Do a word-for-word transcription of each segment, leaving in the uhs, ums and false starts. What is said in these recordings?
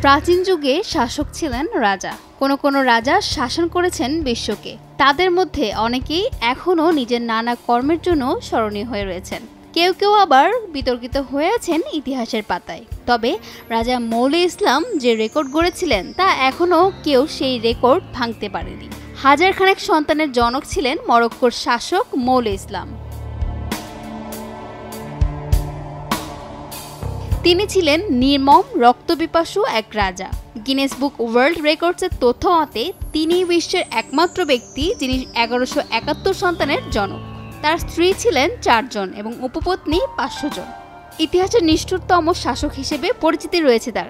প্রাচীন যুগে শাসক ছিলেন রাজা। কোনো কোনো রাজা শাসন করেছেন বিশ্বকে। তাদের মধ্যে অনেকেই এখনও নিজের নানা কর্মের জন্য স্মরণীয় হয়ে রয়েছেন। কেউ কেউ আবার বিতর্কিত হয়ে আছেন ইতিহাসের পাতায়। তবে রাজা মৌলা ইসলাম যে রেকর্ড গড়েছিলেন তা এখনও কেউ সেই রেকর্ড ভাঙতে পারেনি। হাজার খানেক সন্তানের জনক ছিলেন মরক্কোর শাসক মৌলা ইসলাম। তিনি ছিলেন নির্মম রক্তপিপাসু এক রাজা। গিনেস বুক ওয়ার্ল্ড রেকর্ডসের তথ্য মতে তিনি বিশ্বের একমাত্র ব্যক্তি যিনি এগারোশো একাত্তর সন্তানের জনক। তার স্ত্রী ছিলেন চারজন এবং উপপত্নী পাঁচশো জন। ইতিহাসের নিষ্ঠুরতম শাসক হিসেবে পরিচিতি রয়েছে তার।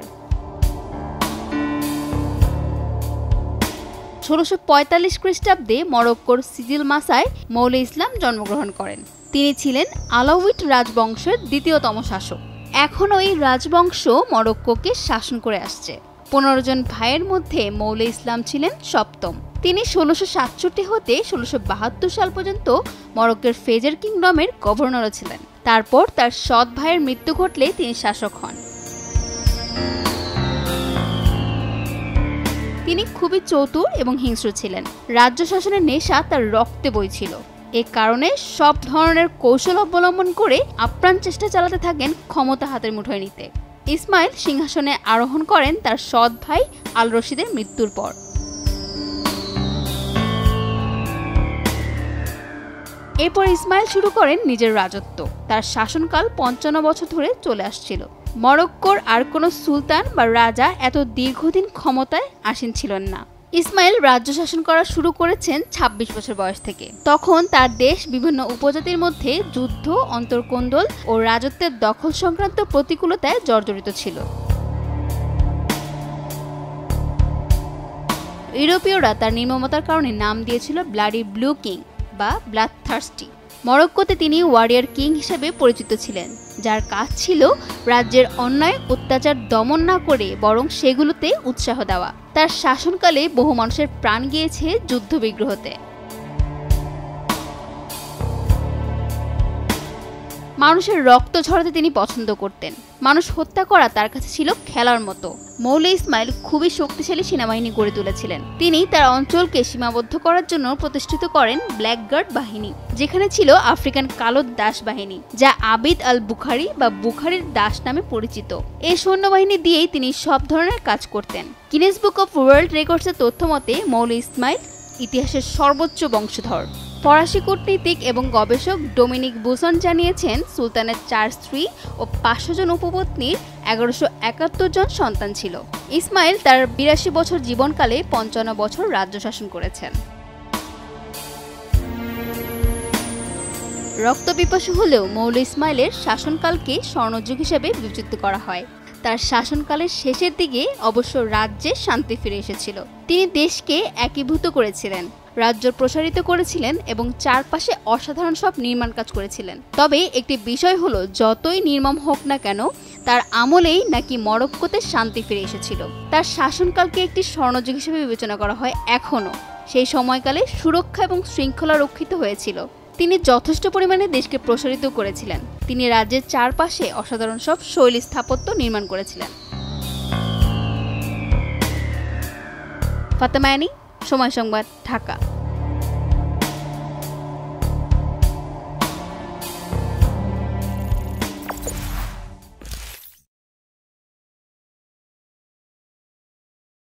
ষোলোশো পঁয়তাল্লিশ খ্রিস্টাব্দে মরক্কোর সিজিল মাসায় মৌলা ইসলাম জন্মগ্রহণ করেন। তিনি ছিলেন আলাউইট রাজবংশের দ্বিতীয়তম শাসক। এখনও এই রাজবংশ মরক্কোকে শাসন করে আসছে। পনেরো জন ভাইয়ের মধ্যে মৌলা ইসলাম ছিলেন সপ্তম। তিনি ষোলোশো সাতষট্টি হতে ষোলোশো বাহাত্তর সাল পর্যন্ত মরক্কোর ফেজের কিংডমের গভর্নরও ছিলেন। তারপর তার সৎ ভাইয়ের মৃত্যু ঘটলে তিনি শাসক হন। তিনি খুবই চতুর এবং হিংস্র ছিলেন। রাজ্য শাসনের নেশা তার রক্তে বইছিল। এ কারণে সব ধরনের কৌশল অবলম্বন করে আপ্রাণ চেষ্টা চালাতে থাকেন ক্ষমতা হাতের মুঠোয় নিতে। ইসমাইল সিংহাসনে আরোহণ করেন তার সৎ ভাই আল রশিদের মৃত্যুর পর। এরপর ইসমাইল শুরু করেন নিজের রাজত্ব। তার শাসনকাল পঞ্চান্ন বছর ধরে চলে আসছিল। মরক্কোর আর কোনো সুলতান বা রাজা এত দীর্ঘদিন ক্ষমতায় আসীন ছিলেন না। ইসমাইল রাজ্য শাসন করা শুরু করেছেন ছাব্বিশ বছর বয়স থেকে। তখন তার দেশ বিভিন্ন উপজাতির মধ্যে যুদ্ধ, অন্তর্কোন্দল ও রাজত্বের দখল সংক্রান্ত প্রতিকূলতায় জর্জরিত ছিল। ইউরোপীয়রা তার নির্মমতার কারণে নাম দিয়েছিল ব্লাডি ব্লু কিং বা ব্লাডথার্স্টি। মরক্কোতে তিনি ওয়ারিয়ার কিং হিসেবে পরিচিত ছিলেন, যার কাজ ছিল রাজ্যের অন্যায় অত্যাচার দমন না করে বরং সেগুলোতে উৎসাহ দেওয়া। তার শাসনকালে বহু মানুষের প্রাণ গিয়েছে যুদ্ধবিগ্রহতে। মানুষের রক্ত ঝরাতে তিনি পছন্দ করতেন। মানুষ হত্যা করা তার কাছে ছিল খেলার মতো। মৌলা ইসমাইল খুবই শক্তিশালী সেনাবাহিনী গড়ে তুলেছিলেন। তিনি তার অঞ্চলকে সীমাবদ্ধ করার জন্য প্রতিষ্ঠিত করেন ব্ল্যাক গার্ড বাহিনী, যেখানে ছিল আফ্রিকান কালো দাস বাহিনী, যা আবিদ আল বুখারি বা বুখারির দাস নামে পরিচিত। এই সৈন্যবাহিনী দিয়েই তিনি সব ধরনের কাজ করতেন। গিনেস বুক অফ ওয়ার্ল্ড রেকর্ডসের তথ্য মতে মৌলা ইসমাইল ইতিহাসের সর্বোচ্চ বংশধর। ফরাসি কূটনীতিক এবং গবেষক ডোমিনিক বুসন জানিয়েছেন সুলতানের চার স্ত্রী ও পাঁচশো জন উপপত্নীর এগারোশো একাত্তর জন সন্তান ছিল। ইসমাইল তার বিরাশি বছর জীবনকালে পঞ্চান্ন বছর রাজ্য শাসন করেছেন। রক্তপিপাসু হলেও মৌলা ইসমাইলের শাসনকালকে স্বর্ণযুগ হিসেবে বিবেচিত করা হয়। তার শাসনকালের শেষের দিকে অবশ্য রাজ্যে শান্তি ফিরে এসেছিল। তিনি দেশকে একীভূত করেছিলেন, রাজ্য প্রসারিত করেছিলেন এবং চারপাশে অসাধারণ সব নির্মাণ কাজ করেছিলেন। তবে একটি বিষয় হলো, যতই নির্মম হোক না কেন তার আমলেই নাকি মরক্কোতে শান্তি ফিরে এসেছিল। তার শাসনকালকে একটি স্বর্ণযুগ হিসেবে বিবেচনা করা হয় এখনও। সেই সময়কালে সুরক্ষা এবং শৃঙ্খলা রক্ষিত হয়েছিল। তিনি যথেষ্ট পরিমাণে দেশকে প্রসারিত করেছিলেন। তিনি রাজ্যের চারপাশে অসাধারণ সব শৈলী স্থাপত্য নির্মাণ করেছিলেন। ফাতেমা আনি, সময় সংবাদ, ঢাকা।